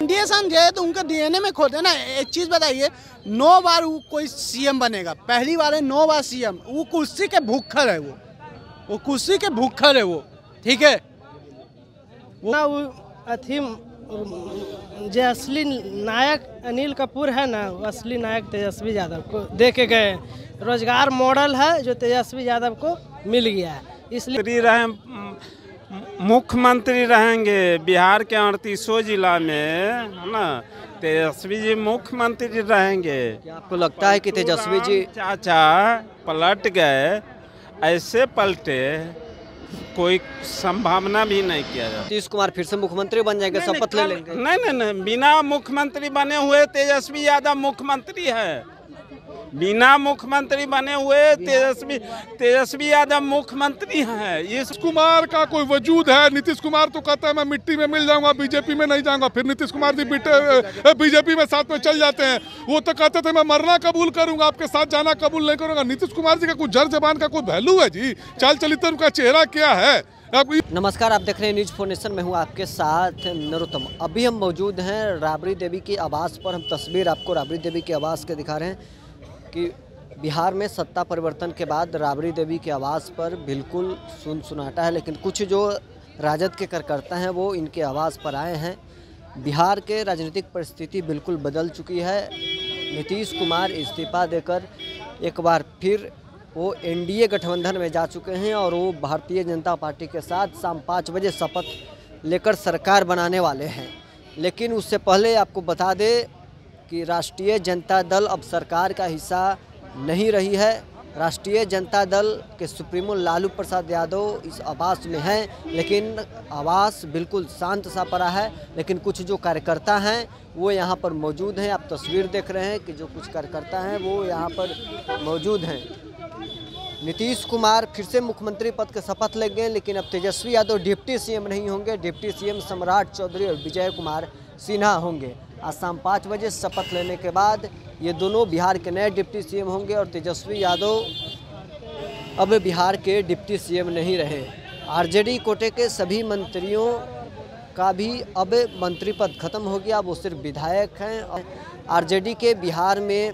NDA समझे तो उनका डीएनए में खोदे ना। एक चीज बताइए, 9 बार वो कोई सीएम बनेगा, पहली बार है 9 बार सीएम। वो कुर्सी के भूखर है, वो कुर्सी के भूखर है वो, ठीक है। वो अथी जो असली नायक अनिल कपूर है ना, वो असली नायक तेजस्वी यादव को दे के गए। रोजगार मॉडल है जो तेजस्वी यादव को मिल गया है, इसलिए मुख्यमंत्री रहेंगे बिहार के 38 जिला में, है ना। तेजस्वी जी मुख्यमंत्री रहेंगे। क्या आपको लगता है कि तेजस्वी जी चाचा पलट गए? ऐसे पलटे कोई संभावना भी नहीं किया जाता। नीतीश कुमार फिर से मुख्यमंत्री बन जाएंगे, शपथ ले लेंगे? नहीं, बिना मुख्यमंत्री बने हुए तेजस्वी यादव मुख्यमंत्री है। बिना मुख्यमंत्री बने हुए तेजस्वी यादव मुख्यमंत्री हैं। नीतीश कुमार का कोई वजूद है? नीतीश कुमार तो कहता है मैं मिट्टी में मिल जाऊंगा, बीजेपी में नहीं जाऊंगा। फिर नीतीश कुमार जी बीजेपी में साथ में चल जाते हैं। वो तो कहते थे मैं मरना कबूल करूंगा, आपके साथ जाना कबूल नहीं करूंगा। नीतीश कुमार जी का कुछ जर जबान का कोई वैल्यू है जी? चाल चलित उनका चेहरा क्या है? नमस्कार, आप देख रहे हैं न्यूज 4 नेशन में हूँ आपके साथ नरोत्तम। अभी हम मौजूद हैं राबड़ी देवी के आवास पर। हम तस्वीर आपको राबड़ी देवी के आवास के दिखा रहे हैं कि बिहार में सत्ता परिवर्तन के बाद राबड़ी देवी के आवास पर बिल्कुल सुनसुनाटा है, लेकिन कुछ जो राजद के कार्यकर्ता हैं वो इनके आवास पर आए हैं। बिहार के राजनीतिक परिस्थिति बिल्कुल बदल चुकी है। नीतीश कुमार इस्तीफा देकर एक बार फिर वो एनडीए गठबंधन में जा चुके हैं और वो भारतीय जनता पार्टी के साथ शाम 5 बजे शपथ लेकर सरकार बनाने वाले हैं। लेकिन उससे पहले आपको बता दें कि राष्ट्रीय जनता दल अब सरकार का हिस्सा नहीं रही है। राष्ट्रीय जनता दल के सुप्रीमो लालू प्रसाद यादव इस आवास में हैं, लेकिन आवास बिल्कुल शांत सा पड़ा है। लेकिन कुछ जो कार्यकर्ता हैं वो यहाँ पर मौजूद हैं। आप तस्वीर देख रहे हैं कि जो कुछ कार्यकर्ता हैं वो यहाँ पर मौजूद हैं। नीतीश कुमार फिर से मुख्यमंत्री पद के शपथ लेंगे, लेकिन अब तेजस्वी यादव डिप्टी सीएम नहीं होंगे। डिप्टी सीएम सम्राट चौधरी और विजय कुमार सिन्हा होंगे। आज शाम 5 बजे शपथ लेने के बाद ये दोनों बिहार के नए डिप्टी सीएम होंगे और तेजस्वी यादव अब बिहार के डिप्टी सीएम नहीं रहे। आरजेडी कोटे के सभी मंत्रियों का भी अब मंत्री पद खत्म हो गया, वो सिर्फ विधायक हैं। आरजेडी के बिहार में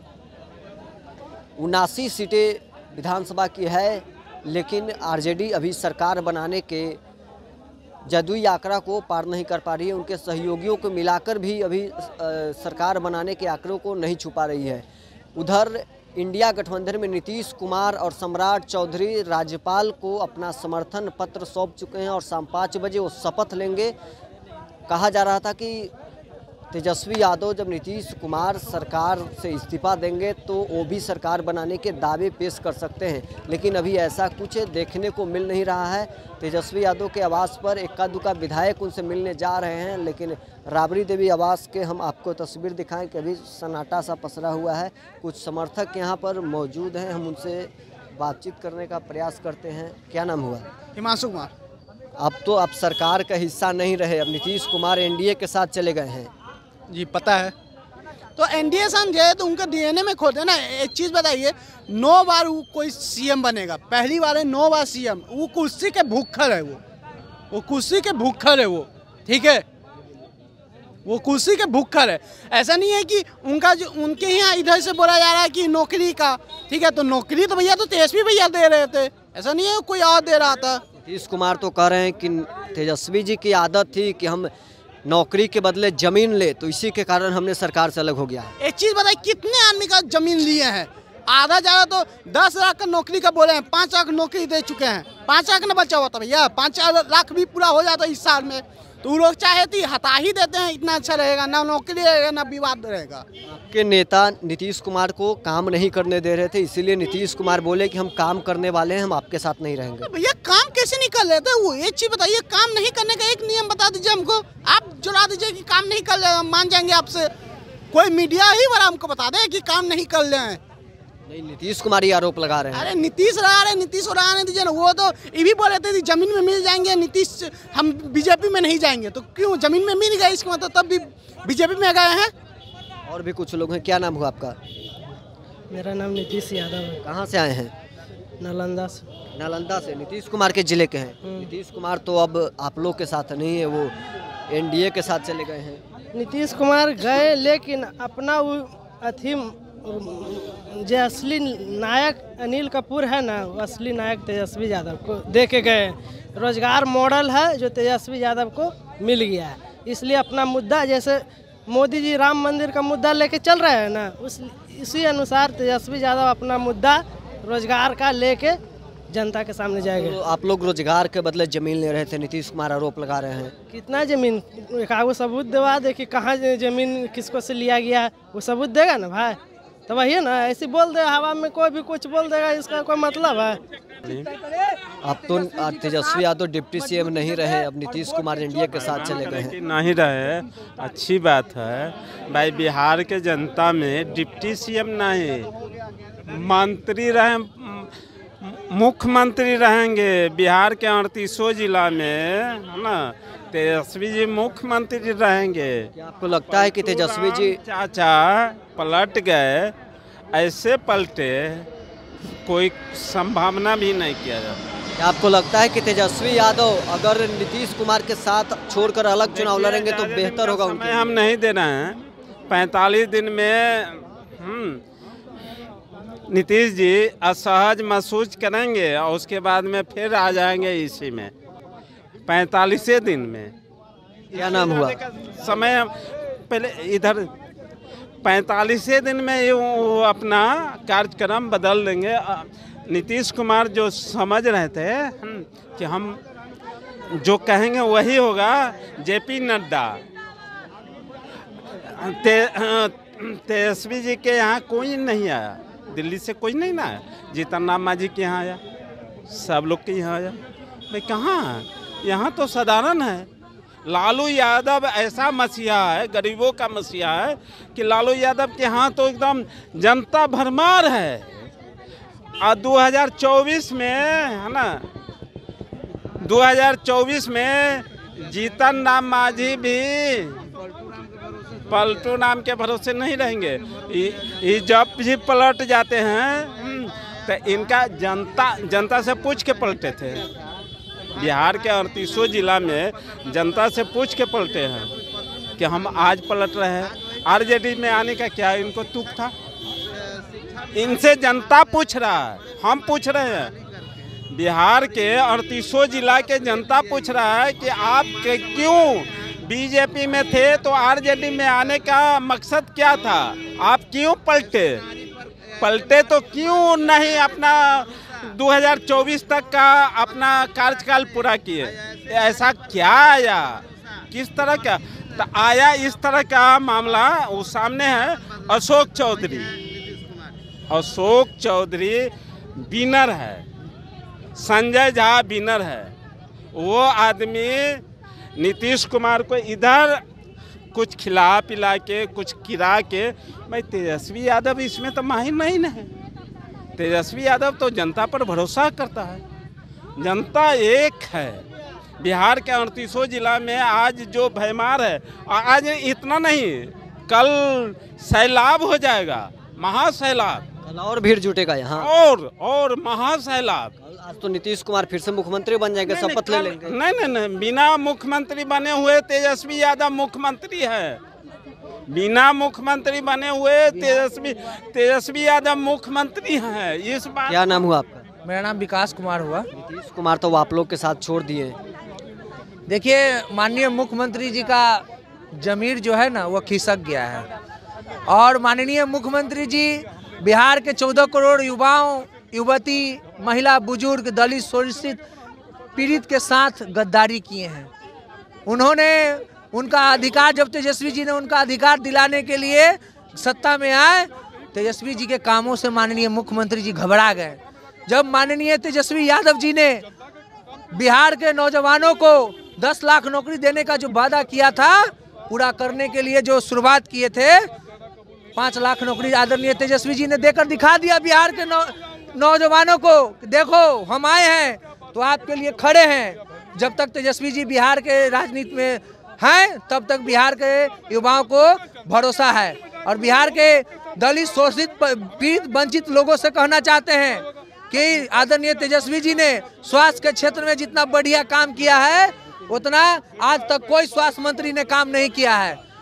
79 सीटें विधानसभा की है, लेकिन आरजेडी अभी सरकार बनाने के जादुई आंकड़ा को पार नहीं कर पा रही है। उनके सहयोगियों को मिलाकर भी अभी सरकार बनाने के आंकड़ों को नहीं छुपा रही है। उधर इंडिया गठबंधन में नीतीश कुमार और सम्राट चौधरी राज्यपाल को अपना समर्थन पत्र सौंप चुके हैं और शाम 5 बजे वो शपथ लेंगे। कहा जा रहा था कि तेजस्वी यादव जब नीतीश कुमार सरकार से इस्तीफा देंगे तो वो भी सरकार बनाने के दावे पेश कर सकते हैं, लेकिन अभी ऐसा कुछ देखने को मिल नहीं रहा है। तेजस्वी यादव के आवास पर इक्का दुक्का विधायक उनसे मिलने जा रहे हैं, लेकिन राबड़ी देवी आवास के हम आपको तस्वीर दिखाएं कि अभी सन्नाटा सा पसरा हुआ है। कुछ समर्थक यहाँ पर मौजूद हैं, हम उनसे बातचीत करने का प्रयास करते हैं। क्या नाम हुआ? हिमांशु कुमार। अब तो आप सरकार का हिस्सा नहीं रहे, अब नीतीश कुमार एनडीए के साथ चले गए हैं। जी पता है, तो एनडीए समझे तो उनका डीएनए में खोदे ना। एक चीज बताइए, 9 बार वो कोई सीएम बनेगा, पहली बार है 9 बार सीएम। वो कुर्सी के भूखर है, वो कुर्सी के भूखर है वो, ठीक है। वो कुर्सी के भूखर है। ऐसा नहीं है कि उनका जो उनके यहाँ इधर से बोला जा रहा है कि नौकरी का, ठीक है। तो नौकरी तो भैया तो तेजस्वी भैया दे रहे थे, ऐसा नहीं है कोई और दे रहा था। नीतीश कुमार तो कह रहे हैं कि तेजस्वी जी की आदत थी कि हम नौकरी के बदले जमीन ले, तो इसी के कारण हमने सरकार से अलग हो गया। एक चीज बताइए, कितने आदमी का जमीन लिए हैं? आधा ज्यादा तो 10 लाख का नौकरी का बोले हैं, 5 लाख नौकरी दे चुके हैं। 5 लाख न बचा हुआ था भैया, 5 लाख भी पूरा हो जाता इस साल में। तो वो लोग चाहे तो हटा ही देते हैं, इतना अच्छा रहेगा, ना नौकरी रहेगा ना विवाद रहेगा। आपके नेता नीतीश कुमार को काम नहीं करने दे रहे थे, इसीलिए नीतीश कुमार बोले कि हम काम करने वाले हैं, हम आपके साथ नहीं रहेंगे। भैया काम कैसे नहीं कर लेते? वो एक चीज बताइए, काम नहीं करने का एक नियम बता दीजिए हमको। आप जुड़ा दीजिए कि काम नहीं कर ले, मान जाएंगे आपसे। कोई मीडिया ही बड़ा हमको बता दे कि काम नहीं कर ले। नहीं, नीतीश कुमार ही आरोप लगा रहे हैं। अरे नीतीश लगा रहे, नीतीश को लगाने दीजिए ना। वो तो ये भी बोल रहे थे जमीन में मिल जाएंगे, नीतीश हम बीजेपी में नहीं जाएंगे। तो क्यों जमीन में मिल गए, इसका मतलब तब भी बीजेपी में गए हैं। और भी कुछ लोग हैं। क्या नाम हुआ आपका? मेरा नाम नीतीश यादव है। कहाँ से आए हैं? नालंदा से। नालंदा से। नीतीश कुमार के जिले के हैं। नीतीश कुमार तो अब आप लोग के साथ नहीं है, वो एनडीए के साथ चले गए हैं। नीतीश कुमार गए, लेकिन अपना वो अथी जो असली नायक अनिल कपूर है ना, वो असली नायक तेजस्वी यादव को दे के गए। रोजगार मॉडल है जो तेजस्वी यादव को मिल गया है, इसलिए अपना मुद्दा, जैसे मोदी जी राम मंदिर का मुद्दा लेके चल रहे हैं ना, इसी अनुसार तेजस्वी यादव अपना मुद्दा रोजगार का लेके जनता के सामने जाएगा। तो आप लोग रोजगार के बदले जमीन ले रहे थे, नीतीश कुमार आरोप लगा रहे हैं। कितना जमीन, एक आगो सबूत दवा दे कि कहाँ जमीन किसको से लिया गया है, वो सबूत देगा ना भाई, तो वही है ना। ऐसे बोल दे हवा में, कोई भी कुछ बोल देगा, इसका कोई मतलब है? अब तो तेजस्वी यादव डिप्टी सीएम नहीं रहे, अब नीतीश कुमार एनडीए के साथ चले गए हैं। नहीं रहे, अच्छी बात है भाई। बिहार के जनता में डिप्टी सीएम नहीं, मंत्री रहे, मुख्यमंत्री रहेंगे। बिहार के 38 जिला में है ना, तेजस्वी जी मुख्यमंत्री रहेंगे। क्या आपको लगता है कि तेजस्वी जी चाचा पलट गए? ऐसे पलटे कोई संभावना भी नहीं किया जाता। क्या आपको लगता है कि तेजस्वी यादव अगर नीतीश कुमार के साथ छोड़कर अलग चुनाव लड़ेंगे तो बेहतर होगा उनके? हम नहीं दे रहे हैं। 45 दिन में नीतीश जी असहज महसूस करेंगे और उसके बाद में फिर आ जाएंगे इसी में 45 दिन में। क्या नाम हुआ? समय पहले इधर 45 दिन में वो अपना कार्यक्रम बदल देंगे। नीतीश कुमार जो समझ रहे थे कि हम जो कहेंगे वही होगा, जेपी नड्डा, तेजस्वी जी के यहाँ कोई नहीं आया, दिल्ली से कोई नहीं ना आया। जीतन राम मांझी के यहाँ आया, सब लोग के यहाँ आया। भाई कहाँ, यहाँ तो साधारण है। लालू यादव ऐसा मसीहा है, गरीबों का मसीहा है कि लालू यादव के यहाँ तो एकदम जनता भरमार है। और 2024 में है ना, 2024 में जीतन राम मांझी भी पलटू नाम के भरोसे नहीं रहेंगे। ये जब भी पलट जाते हैं तो इनका जनता से पूछ के पलटे थे। बिहार के 38 जिला में जनता से पूछ के पलटे हैं कि हम आज पलट रहे हैं। आरजेडी में आने का क्या इनको तुक था? इनसे जनता पूछ रहा है, हम पूछ रहे हैं। बिहार के 38 जिला के जनता पूछ रहा है कि आप क्यों बीजेपी में थे तो आरजेडी में आने का मकसद क्या था? आप क्यों पलटे तो क्यों नहीं अपना 2024 तक का अपना कार्यकाल पूरा किए? ऐसा क्या आया, किस तरह का तो आया? इस तरह का मामला वो सामने है। अशोक चौधरी विनर है, संजय झा विनर है। वो आदमी नीतीश कुमार को इधर कुछ खिला पिला के, कुछ गिरा के, भाई तेजस्वी यादव इसमें तो माहिर नहीं है। तेजस्वी यादव तो जनता पर भरोसा करता है। जनता एक है। बिहार के 38 जिला में आज जो भयमार है, आज इतना नहीं, कल सैलाब हो जाएगा, महासैलाब, और भीड़ जुटेगा यहाँ, और महासैलाब। आज तो नीतीश कुमार फिर से मुख्यमंत्री बन जाएंगे, शपथ ले लेंगे। नहीं, बिना मुख्यमंत्री बने हुए तेजस्वी यादव मुख्यमंत्री है। बिना मुख्यमंत्री बने हुए तेजस्वी यादव मुख्यमंत्री है। इस बात। क्या नाम हुआ आपका? मेरा नाम विकास कुमार हुआ। नीतीश कुमार तो आप लोग के साथ छोड़ दिए। देखिए, माननीय मुख्यमंत्री जी का जमीर जो है ना वो खिसक गया है, और माननीय मुख्यमंत्री जी बिहार के 14 करोड़ युवाओं, युवती, महिला, बुजुर्ग, दलित, शोषित, पीड़ित के साथ गद्दारी किए हैं। उन्होंने उनका अधिकार, जब तेजस्वी जी ने उनका अधिकार दिलाने के लिए सत्ता में आए, तेजस्वी जी के कामों से माननीय मुख्यमंत्री जी घबरा गए। जब माननीय तेजस्वी यादव जी ने बिहार के नौजवानों को 10 लाख नौकरी देने का जो वादा किया था, पूरा करने के लिए जो शुरुआत किए थे, 5 लाख नौकरी आदरणीय तेजस्वी जी ने देकर दिखा दिया बिहार के नौजवानों को। देखो, हम आए हैं तो आपके लिए खड़े हैं। जब तक तेजस्वी जी बिहार के राजनीति में हैं, तब तक बिहार के युवाओं को भरोसा है। और बिहार के दलित, शोषित, पीड़ित, वंचित लोगों से कहना चाहते हैं कि आदरणीय तेजस्वी जी ने स्वास्थ्य के क्षेत्र में जितना बढ़िया काम किया है, उतना आज तक कोई स्वास्थ्य मंत्री ने काम नहीं किया है।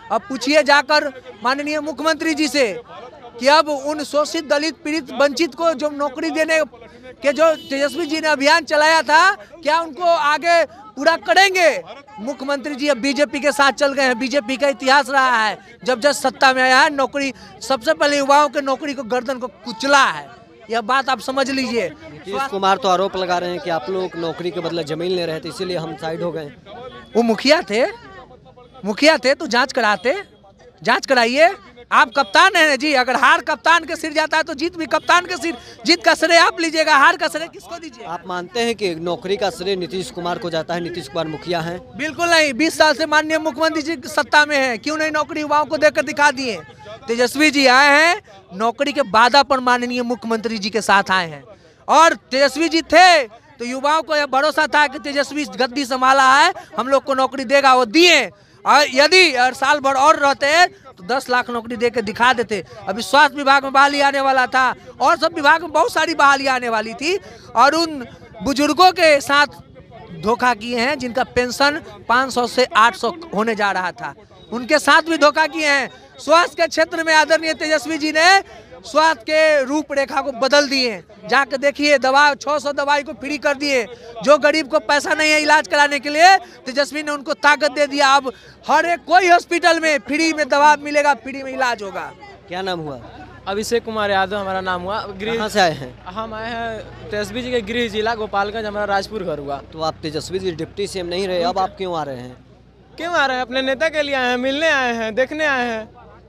अब पूछिए जाकर माननीय मुख्यमंत्री जी से कि अब उन शोषित, दलित, पीड़ित, वंचित को जो नौकरी देने के जो तेजस्वी जी ने अभियान चलाया था, क्या उनको आगे पूरा करेंगे? मुख्यमंत्री जी अब बीजेपी के साथ चल गए हैं। बीजेपी का इतिहास रहा है, जब सत्ता में आया है नौकरी सबसे पहले युवाओं के नौकरी को, गर्दन को कुचला है। यह बात आप समझ लीजिए। नीतीश कुमार तो आरोप लगा रहे हैं कि आप लोग नौकरी के बदले जमीन ले रहे थे, इसीलिए हम साइड हो गए। वो मुखिया थे तो जांच कराते, जांच कराइए। आप कप्तान हैं जी, अगर हार कप्तान के सिर जाता है तो जीत भी कप्तान के सिर। जीत का श्रेय आप लीजिएगा, हार का श्रेय किसको दीजिए? आप मानते हैं कि नौकरी का श्रेय नीतीश कुमार को जाता है? नीतीश कुमार मुखिया हैं? बिल्कुल नहीं। 20 साल से माननीय मुख्यमंत्री जी सत्ता में हैं, क्यों नहीं नौकरी युवाओं को देकर दिखा दिए? तेजस्वी जी आए हैं, नौकरी के वादा पर माननीय मुख्यमंत्री जी के साथ आए हैं। और तेजस्वी जी थे तो युवाओं को यह भरोसा था कि तेजस्वी गद्दी संभाला है, हम लोग को नौकरी देगा, वो दिए। और यदि साल भर और रहते तो 10 लाख नौकरी दे के दिखा देते। अभी स्वास्थ्य विभाग में बहाली आने वाला था और सब विभाग में बहुत सारी बहाली आने वाली थी। और उन बुजुर्गों के साथ धोखा किए हैं जिनका पेंशन 500 से 800 होने जा रहा था, उनके साथ भी धोखा किए हैं। स्वास्थ्य के क्षेत्र में आदरणीय तेजस्वी जी ने स्वास्थ्य के रूपरेखा को बदल दिए। जाकर देखिए, दवा 600 दवाई को फ्री कर दिए। जो गरीब को पैसा नहीं है इलाज कराने के लिए, तेजस्वी ने उनको ताकत दे दिया। अब हर एक कोई हॉस्पिटल में फ्री में दवा मिलेगा, फ्री में इलाज होगा। क्या नाम हुआ? अभिषेक कुमार यादव हमारा नाम हुआ। कहाँ से आए हैं? हम आए हैं तेजस्वी जी के गृह जिला गोपालगंज, हमारा राजपुर घर हुआ। तो आप तेजस्वी जी डिप्टी सीएम नहीं रहे, अब आप क्यों आ रहे हैं? क्यों आ रहे हैं? अपने नेता के लिए आए हैं, मिलने आए हैं, देखने आए हैं,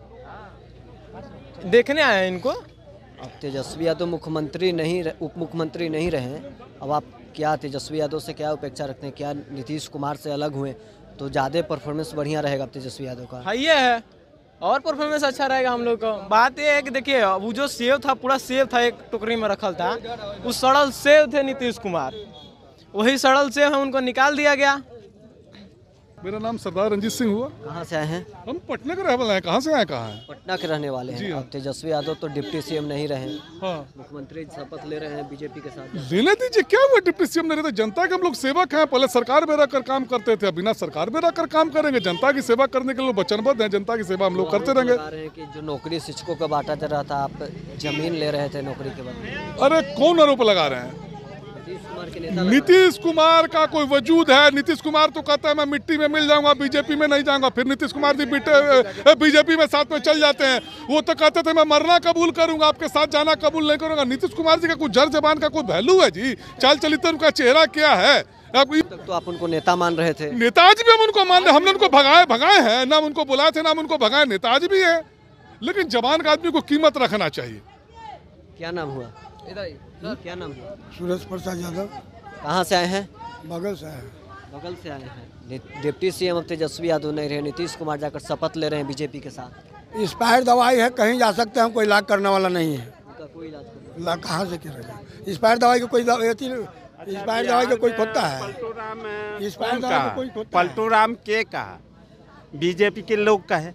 देखने आए हैं इनको। अब तेजस्वी यादव मुख्यमंत्री नहीं, उप मुख्यमंत्री नहीं रहे, अब आप क्या तेजस्वी यादव से क्या अपेक्षा रखते हैं? क्या नीतीश कुमार से अलग हुए तो ज़्यादा परफॉर्मेंस बढ़िया रहेगा तेजस्वी यादव का? हाँ, ये है, और परफॉर्मेंस अच्छा रहेगा हम लोग को। बात ये है कि देखिए, वो जो सेव था, पूरा सेव था, एक टोकरी में रखल था, उस सड़ल सेव थे नीतीश कुमार, वही सड़ल सेव है, उनको निकाल दिया गया। मेरा नाम सरदार रंजीत सिंह हुआ। कहाँ से आए हैं? हम पटना के रहने वाले हैं। कहाँ से आए? कहाँ हैं? पटना के रहने वाले हैं। अब तेजस्वी यादव तो डिप्टी सीएम नहीं रहे, हाँ, मुख्यमंत्री शपथ ले रहे हैं बीजेपी के साथ। लेने दीजिए, क्या हुआ? डिप्टी सीएम नहीं रहते? जनता के हम लोग सेवक हैं। पहले सरकार में रहकर काम करते थे, बिना सरकार में रहकर काम करेंगे। जनता की सेवा करने के लिए वचनबद्ध हैं, जनता की सेवा हम लोग करते रहेंगे। बता रहे हैं कि जो नौकरी शिक्षकों को बांटा जा रहा था, आप जमीन ले रहे थे नौकरी के बदले। अरे कौन आरोप लगा रहे हैं? नीतीश कुमार के नेता। नीतीश कुमार का कोई वजूद है? नीतीश कुमार तो कहता है मैं मिट्टी में मिल जाऊंगा, बीजेपी में नहीं जाऊंगा। फिर नीतीश कुमार जी बीजेपी में साथ में चल जाते हैं। वो तो कहते थे मैं मरना कबूल करूंगा, आपके साथ जाना कबूल नहीं करूंगा। नीतीश कुमार जी का कुछ जर जबान का कोई वैल्यू है जी? चाल चलित उनका चेहरा क्या है? तो आप उनको नेता मान रहे थे? नेताजी भी हम उनको मान रहे, हमने उनको भगाए हैं, ना उनको बुलाए थे, ना उनको भगाए। नेताजी भी है, लेकिन जबान का आदमी को कीमत रखना चाहिए। क्या नाम हुआ? क्या नाम हुआ? सूरज प्रसाद यादव। कहाँ से आए हैं? बगल से आए हैं। बगल से आए हैं। डिप्टी सीएम अब तेजस्वी यादव नहीं रहे, नीतीश कुमार जाकर शपथ ले रहे हैं बीजेपी के साथ। एक्सपायर दवाई है, कहीं जा सकते हैं, कोई इलाज करने वाला नहीं है। उनका कोई इलाज करना कहाँ से करेगा? एक्सपायर दवाई का कोई एक्सपायर दवाई का कोई खोता है? एक्सपायर दवाई का कोई खोता है? पलटूराम के कहा? बीजेपी के लोग का है।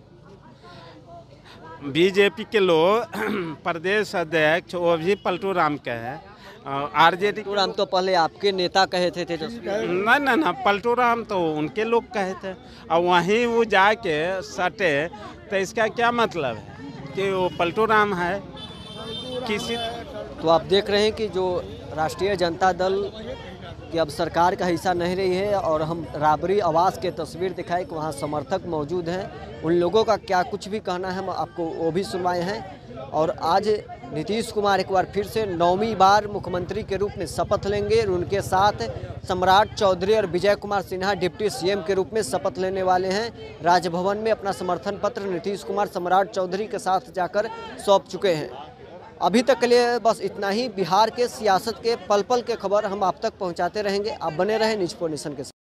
बीजेपी के लोग प्रदेश अध्यक्ष वो भी पलटूराम के है। आरजेडी पलटूराम तो पहले आपके नेता कहे थे तेजस्वी। ना पलटूराम तो उनके लोग कहे थे, और वहीं वो जाके सटे, तो इसका क्या मतलब है कि वो पलटूराम है किसी? तो आप देख रहे हैं कि जो राष्ट्रीय जनता दल कि अब सरकार का हिस्सा नहीं रही है, और हम राबरी आवास के तस्वीर दिखाए कि वहाँ समर्थक मौजूद हैं। उन लोगों का क्या कुछ भी कहना है हम आपको वो भी सुनवाए हैं। और आज नीतीश कुमार एक बार फिर से 9वीं बार मुख्यमंत्री के रूप में शपथ लेंगे। उनके साथ सम्राट चौधरी और विजय कुमार सिन्हा डिप्टी सीएम के रूप में शपथ लेने वाले हैं। राजभवन में अपना समर्थन पत्र नीतीश कुमार सम्राट चौधरी के साथ जाकर सौंप चुके हैं। अभी तक के लिए बस इतना ही। बिहार के सियासत के पल पल के खबर हम आप तक पहुंचाते रहेंगे। आप बने रहें न्यूज़4नेशन के साथ।